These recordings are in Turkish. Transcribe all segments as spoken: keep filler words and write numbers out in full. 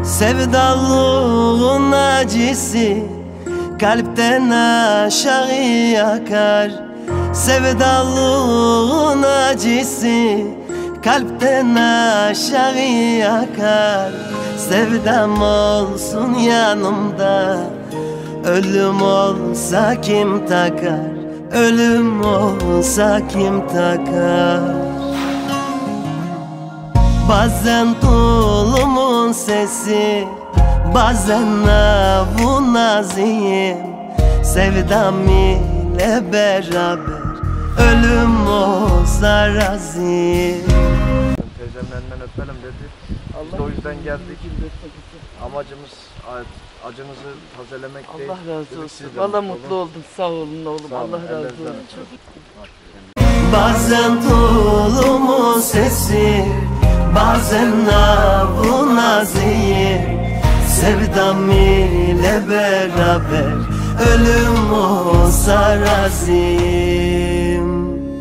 Sevdalığın acısı kalpten aşağı yakar. Sevdalığın acısı kalpten aşağı yakar. Sevdam olsun yanımda, ölüm olsa kim takar? Ölüm olsa kim takar? Bazen tulumun sesi, bazen navun naziyim. Sevdam ile beraber ölüm olsa razıyım. Teyzemin elinden öpelim dedi. Biz de o yüzden geldik. Amacımız acınızı tazelemek Allah değil. Allah razı olsun. Valla mutlu oldum. Sağ olun oğlum. Sağ olun. Allah razı olsun. Bazen tulumun sesi, bazen navun naziyim. Sevdam ile beraber ölüm olsa razıyım.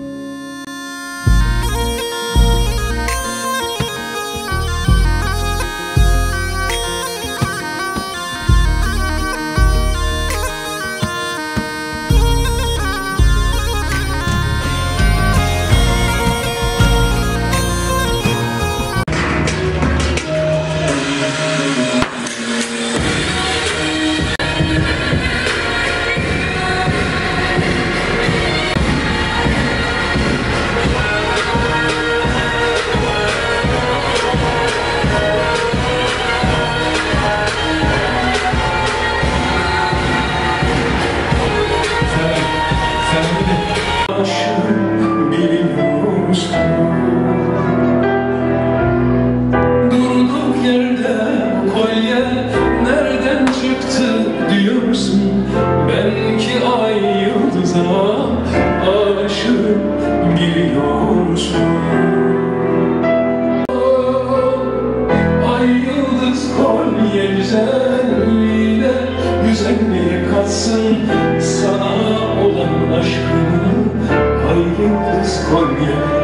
Durduk yerde kolye nereden çıktı diyorsun? Belki ay yıldıza aşığım biliyorsun. Ay yıldız kolye güzelliğine güzelliği katsın sana olan aşkımı. Ay yıldız kolye